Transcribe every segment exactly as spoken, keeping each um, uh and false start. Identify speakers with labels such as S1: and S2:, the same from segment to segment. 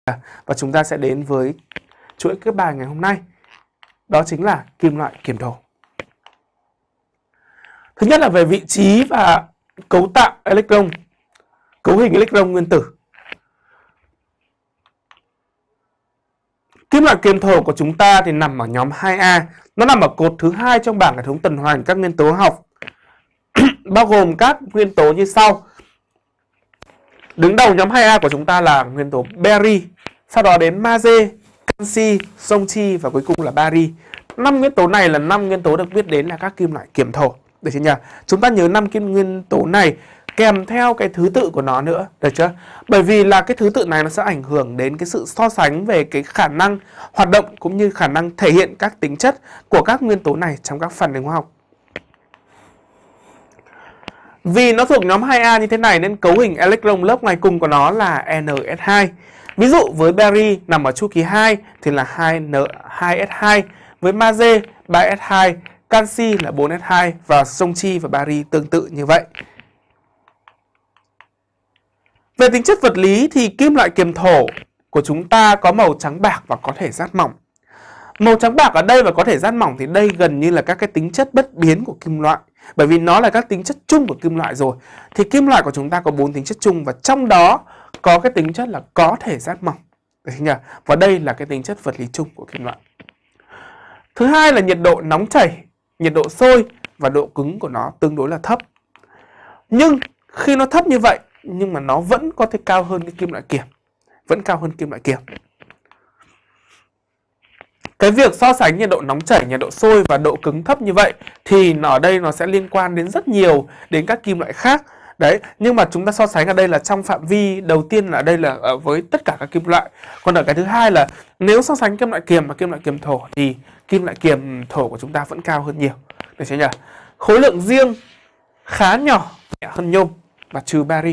S1: Và chúng ta sẽ đến với chuỗi các bài ngày hôm nay. Đó chính là kim loại kiềm thổ. Thứ nhất là về vị trí và cấu tạo electron, cấu hình electron nguyên tử. Kim loại kiềm thổ của chúng ta thì nằm ở nhóm hai A. Nó nằm ở cột thứ hai trong bảng hệ thống tuần hoàn các nguyên tố học. Bao gồm các nguyên tố như sau. Đứng đầu nhóm hai A của chúng ta là nguyên tố beri, sau đó đến magie, canxi, sông chi và cuối cùng là bari. Năm nguyên tố này là năm nguyên tố được biết đến là các kim loại kiềm thổ. Được chưa nhỉ? Chúng ta nhớ năm kim nguyên tố này kèm theo cái thứ tự của nó nữa, được chưa? Bởi vì là cái thứ tự này nó sẽ ảnh hưởng đến cái sự so sánh về cái khả năng hoạt động cũng như khả năng thể hiện các tính chất của các nguyên tố này trong các phản ứng hóa học. Vì nó thuộc nhóm hai A như thế này nên cấu hình electron lớp ngoài cùng của nó là en ét hai. Ví dụ với beri nằm ở chu kỳ hai thì là hai ét hai, với magie ba ét hai, canxi là bốn ét hai và sông chi và bari tương tự như vậy. Về tính chất vật lý thì kim loại kiềm thổ của chúng ta có màu trắng bạc và có thể rát mỏng. Màu trắng bạc ở đây và có thể rát mỏng thì đây gần như là các cái tính chất bất biến của kim loại. Bởi vì nó là các tính chất chung của kim loại rồi. Thì kim loại của chúng ta có bốn tính chất chung và trong đó có cái tính chất là có thể rát mỏng. Được chưa nhỉ? Và đây là cái tính chất vật lý chung của kim loại. Thứ hai là nhiệt độ nóng chảy, nhiệt độ sôi và độ cứng của nó tương đối là thấp. Nhưng khi nó thấp như vậy nhưng mà nó vẫn có thể cao hơn cái kim loại kiềm. Vẫn cao hơn kim loại kiềm. Cái việc so sánh nhiệt độ nóng chảy, nhiệt độ sôi và độ cứng thấp như vậy thì ở đây nó sẽ liên quan đến rất nhiều đến các kim loại khác. Đấy, nhưng mà chúng ta so sánh ở đây là trong phạm vi đầu tiên là ở đây là ở với tất cả các kim loại. Còn ở cái thứ hai là nếu so sánh kim loại kiềm và kim loại kiềm thổ thì kim loại kiềm thổ của chúng ta vẫn cao hơn nhiều. Được chưa nhỉ? Khối lượng riêng khá nhỏ, nhẹ hơn nhôm và trừ bari.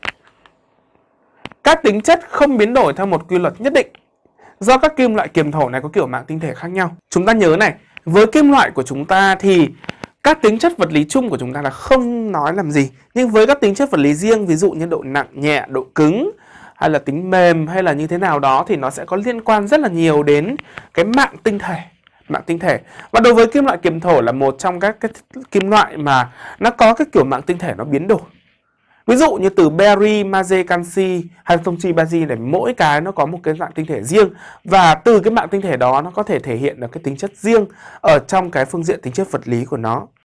S1: Các tính chất không biến đổi theo một quy luật nhất định. Do các kim loại kiềm thổ này có kiểu mạng tinh thể khác nhau. Chúng ta nhớ này, với kim loại của chúng ta thì các tính chất vật lý chung của chúng ta là không nói làm gì. Nhưng với các tính chất vật lý riêng, ví dụ như độ nặng, nhẹ, độ cứng hay là tính mềm hay là như thế nào đó thì nó sẽ có liên quan rất là nhiều đến cái mạng tinh thể. Mạng tinh thể. Và đối với kim loại kiềm thổ là một trong các cái kim loại mà nó có cái kiểu mạng tinh thể nó biến đổi. Ví dụ như từ beri, magie, canxi hay sông chi, bari này mỗi cái nó có một cái mạng tinh thể riêng và từ cái mạng tinh thể đó nó có thể thể hiện được cái tính chất riêng ở trong cái phương diện tính chất vật lý của nó.